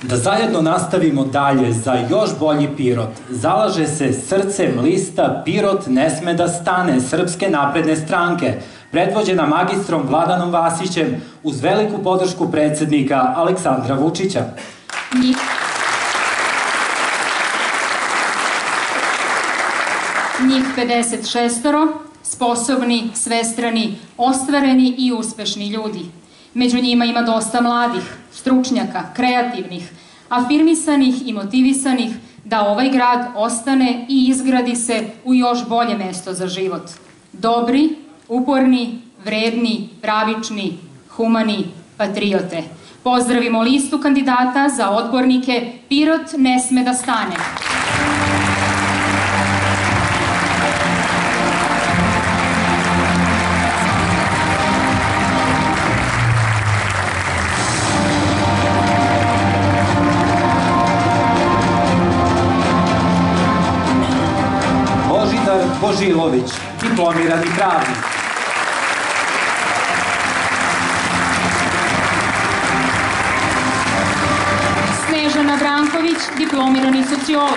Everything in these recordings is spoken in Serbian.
Da zajedno nastavimo dalje za još bolji Pirot. Zalaže se srcem lista Pirot ne sme da stane Srpske napredne stranke, predvođena magistrom Vladanom Vasićem, uz veliku podršku predsednika Aleksandra Vučića. Njih 56, sposobni, svestrani, ostvareni i uspešni ljudi. Među njima ima dosta mladih, stručnjaka, kreativnih, afirmisanih i motivisanih da ovaj grad ostane i izgradi se u još bolje mesto za život. Dobri, uporni, vredni, pravični, humani, patriote. Pozdravimo listu kandidata za odbornike Pirot ne sme da stane. Božilović, diplomirani pravnik. Snežana Branković, diplomirani sociolog.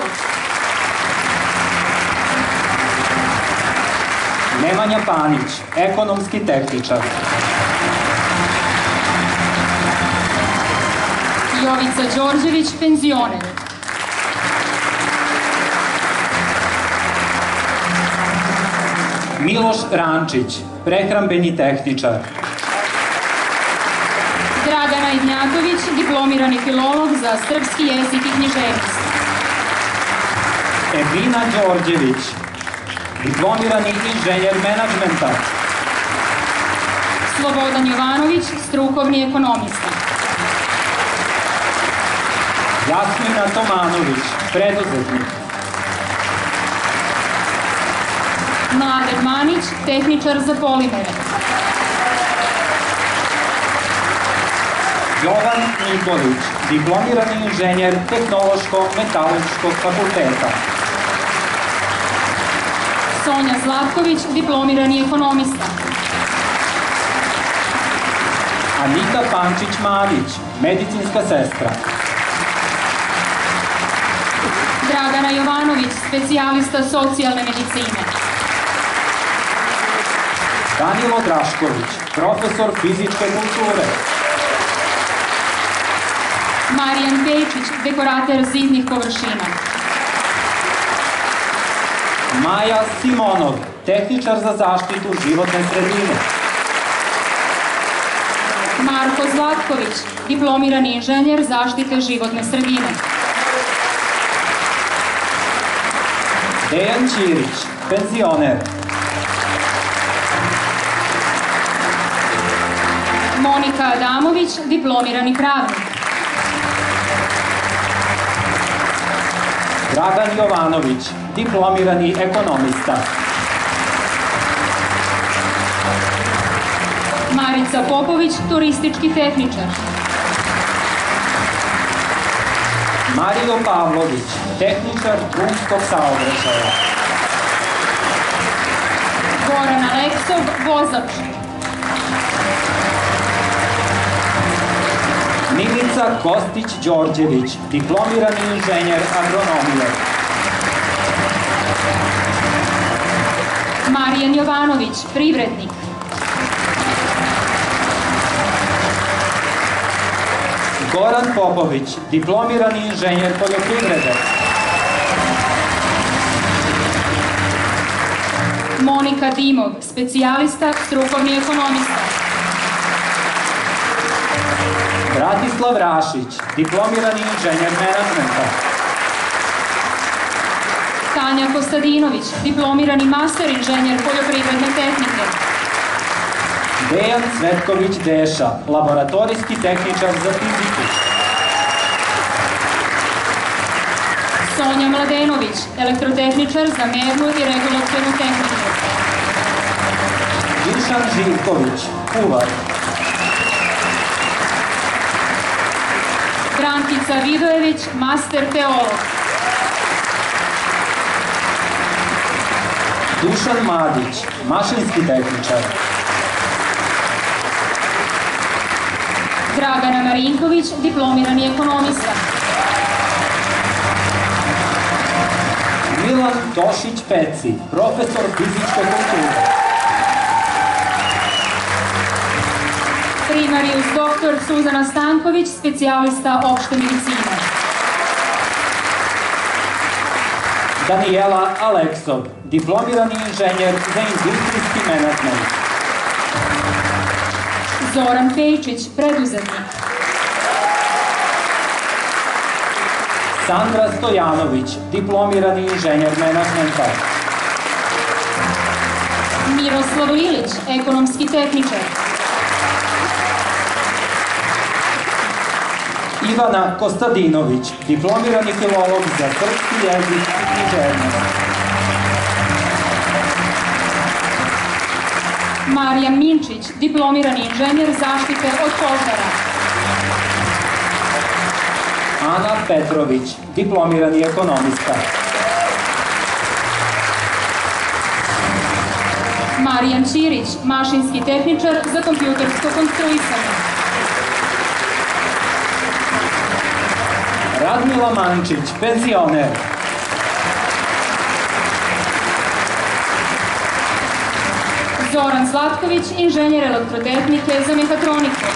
Nemanja Panić, ekonomski tehničar. Jovica Đorđević, penzioner. Miloš Rančić, prehrambeni tehničar. Dragana Ignjatović, diplomirani filolog za srpski jezik i književnost. Emina Đorđević, diplomirani inženjer menadžmenta. Slobodan Jovanović, strukovni ekonomista. Jasmina Tomanović, preduzetnik. Mladen Manić, tehničar za polimere. Jovan Nikolić, diplomirani inženjer Tehnološko-metaloškog fakulteta. Sonja Zlatković, diplomirani ekonomista. Anita Pančić-Madić, medicinska sestra. Dragana Jovanović, specijalista socijalne medicine. Danilo Drašković, profesor fizičke kulture. Marijan Pejčić, dekorater zidnih površina. Maja Simonov, tehničar za zaštitu životne sredine. Marko Zlatković, diplomirani inženjer zaštite životne sredine. Dejan Ćirić, penzioner. Monika Adamović, diplomirani pravnik. Dragan Jovanović, diplomirani ekonomista. Marica Popović, turistički tehničar. Mario Pavlović, tehničar drumskog saobraćaja. Goran Aleksov, vozač. Milica Kostić-Đorđević, diplomirani inženjer agronomije. Marijan Jovanović, privrednik. Goran Popović, diplomirani inženjer poljoprivrede. Monika Dimov, specijalista, strukovni ekonomista. Bratislav Rašić, diplomirani inženjer menadžmenta. Tanja Kostadinović, diplomirani master inženjer poljoprivredne tehnike. Dejan Cvetković Deša, laboratorijski tehničar za fiziku. Sonja Mladenović, elektrotehničar za mernu i regulacionu tehniku. Dušan Živković, kuvar. Brankica Vidojević, master teolog. Dušan Madić, mašinski tehničar. Dragana Marinković, diplomirani ekonomista. Milan Tošić-Peci, profesor fizičke kulture. Primarius dr. Suzana Stanković, specijalista opšte medicine. Danijela Aleksov, diplomirani inženjer za industrijski menadžment. Zoran Pejčić, preduzetnik. Sandra Stojanović, diplomirani inženjer menadžmenta. Miroslav Ilić, ekonomski tehničar. Ivana Kostadinović, diplomirani filolog za srpski jezik i književnost. Marija Minčić, diplomirani inženjer zaštite od požara. Ana Petrović, diplomirani ekonomista. Marijan Ćirić, mašinski tehničar za kompjutersko konstruisanje. Radmila Mančić, penzioner. Zoran Zlatković, inženjer elektrotehnike za mehatroniku.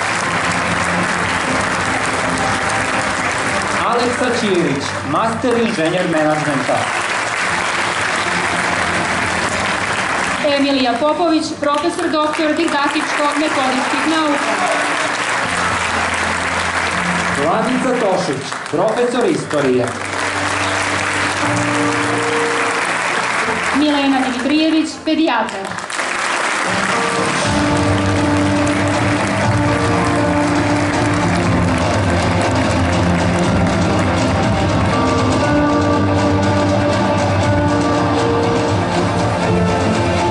Aleksa Ćirić, master inženjer menadžmenta. Emilija Popović, profesor doktor didaktičko-metodičkih nauka. Vladica Tošić, profesor istorije. Milena Dimitrijević, pedijatar.